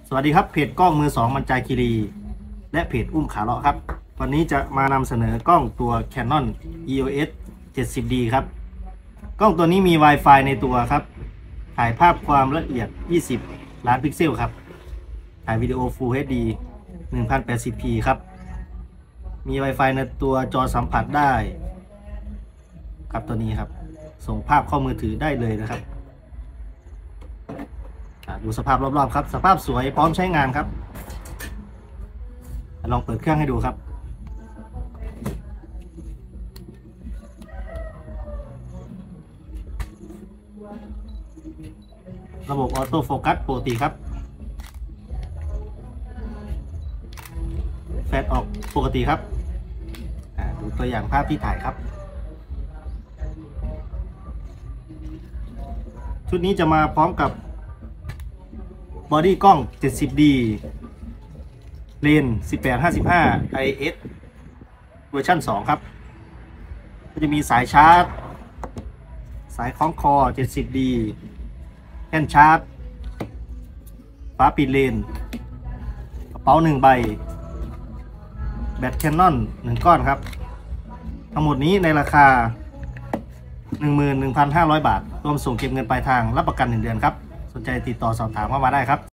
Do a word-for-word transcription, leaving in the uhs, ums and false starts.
สวัสดีครับเพจกล้องมือสองมันจาคีรีและเพจอุ้มขาเลาะครับวันนี้จะมานำเสนอกล้องตัว Canon อี โอ เอส เจ็ดสิบดี ครับกล้องตัวนี้มี Wi-Fi ในตัวครับถ่ายภาพความละเอียดยี่สิบล้านพิกเซลครับถ่ายวิดีโอ Full เอช ดี หนึ่งพันแปดสิบพี ครับมี Wi-Fi ในตัวจอสัมผัสได้ครับตัวนี้ครับส่งภาพเข้ามือถือได้เลยนะครับดูสภาพรอบๆครับสภาพสวยพร้อมใช้งานครับลองเปิดเครื่องให้ดูครับระบบออโต้โฟกัสปกติครับแฟลชออกปกติครับดูตัวอย่างภาพที่ถ่ายครับชุดนี้จะมาพร้อมกับบอดี้กล้อง เจ็ดสิบดี เลนส์ สิบแปด ห้าสิบห้า ไอ เอส เวอร์ชันสอง ครับก็จะมีสายชาร์จสายคล้องคอ เจ็ดสิบดี แท่นชาร์จฝาปิดเลนกระเป๋าหนึ่งใบแบต Canon หนึ่งก้อนครับทั้งหมดนี้ในราคา หนึ่งหมื่นหนึ่งพันห้าร้อย บาทรวมส่งเก็บเงินปลายทางรับประกันหนึ่งเดือนครับสนใจติดต่อสอบถามเข้ามาได้ครับ